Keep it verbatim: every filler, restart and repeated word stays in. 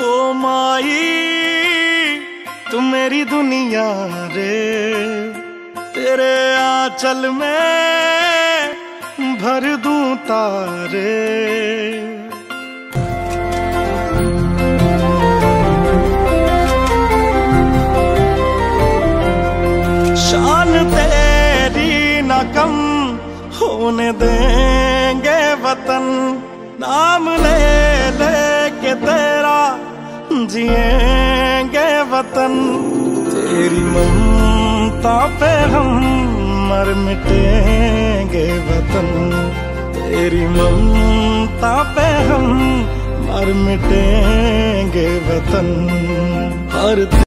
ओ माई तू मेरी दुनिया रे, तेरे आंचल में भर दूं तारे। शान तेरी ना कम होने देंगे वतन, नाम ले ले के तेरा जिएंगे वतन। तेरी ममता पे हम मर मिटेंगे वतन, तेरी ममता पे हम मर मिटेंगे वतन। हर